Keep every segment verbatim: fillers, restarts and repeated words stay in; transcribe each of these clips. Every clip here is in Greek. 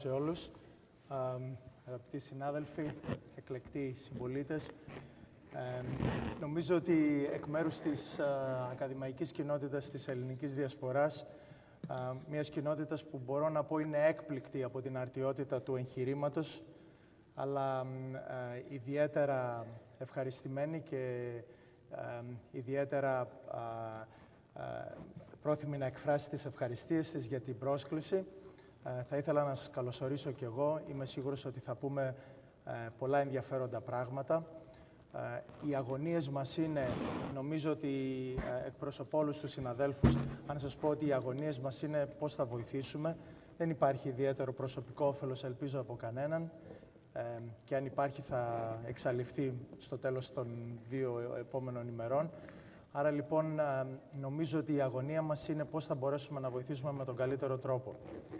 Σε όλους, αγαπητοί συνάδελφοι, εκλεκτοί συμπολίτες, ε, νομίζω ότι εκ μέρους της α, ακαδημαϊκής κοινότητας της ελληνικής διασποράς, α, μιας κοινότητας που μπορώ να πω είναι έκπληκτη από την αρτιότητα του εγχειρήματος, αλλά α, ιδιαίτερα ευχαριστημένη και α, ιδιαίτερα α, α, πρόθυμη να εκφράσει τις ευχαριστίες της για την πρόσκληση. Ε, θα ήθελα να σας καλωσορίσω κι εγώ. Είμαι σίγουρος ότι θα πούμε ε, πολλά ενδιαφέροντα πράγματα. Ε, οι αγωνίες μας είναι, νομίζω ότι ε, εκπροσωπώ όλους τους συναδέλφους, αν σας πω ότι οι αγωνίες μας είναι πώς θα βοηθήσουμε. Δεν υπάρχει ιδιαίτερο προσωπικό όφελος, ελπίζω, από κανέναν. Ε, και αν υπάρχει θα εξαλειφθεί στο τέλος των δύο επόμενων ημερών. Άρα λοιπόν νομίζω ότι η αγωνία μας είναι πώς θα μπορέσουμε να βοηθήσουμε με τον καλύτερο τρόπο.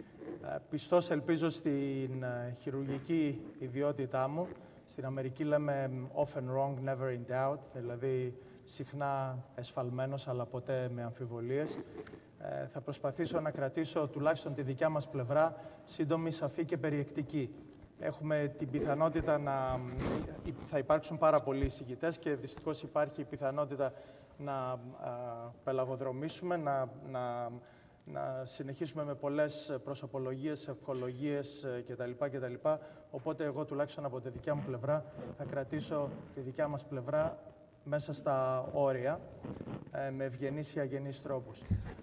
Πιστός ελπίζω στην χειρουργική ιδιότητά μου. Στην Αμερική λέμε often wrong, never in doubt, δηλαδή συχνά εσφαλμένος αλλά ποτέ με αμφιβολίες. Θα προσπαθήσω να κρατήσω τουλάχιστον τη δικιά μας πλευρά σύντομη, σαφή και περιεκτική. Έχουμε την πιθανότητα να θα υπάρξουν πάρα πολλοί εισηγητές και δυστυχώς υπάρχει η πιθανότητα να α, πελαγοδρομήσουμε, να, να, να συνεχίσουμε με πολλές προσωπολογίες, ευχολογίες κτλ. κτλ. Οπότε εγώ τουλάχιστον από τη δικιά μου πλευρά θα κρατήσω τη δικιά μας πλευρά μέσα στα όρια, ε, με ευγενείς ή αγενείς τρόπους.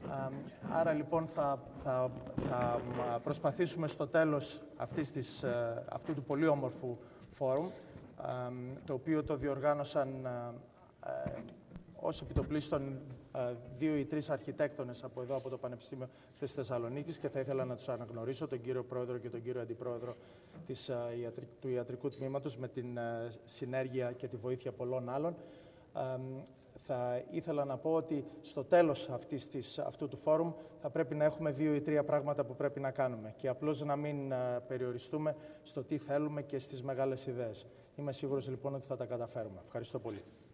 Άρα λοιπόν θα, θα, θα προσπαθήσουμε στο τέλος αυτής της, αυτού του πολύ όμορφου φόρουμ, το οποίο το διοργάνωσαν ε, ως επιτοπλίστων δύο ή τρεις αρχιτέκτονες από εδώ, από το Πανεπιστήμιο της Θεσσαλονίκης, και θα ήθελα να τους αναγνωρίσω, τον κύριο Πρόεδρο και τον κύριο Αντιπρόεδρο της, του Ιατρικού Τμήματος, με την συνέργεια και τη βοήθεια πολλών άλλων. Θα ήθελα να πω ότι στο τέλος αυτής της, αυτού του φόρουμ θα πρέπει να έχουμε δύο ή τρία πράγματα που πρέπει να κάνουμε και απλώς να μην περιοριστούμε στο τι θέλουμε και στις μεγάλες ιδέες. Είμαι σίγουρος λοιπόν ότι θα τα καταφέρουμε. Ευχαριστώ πολύ.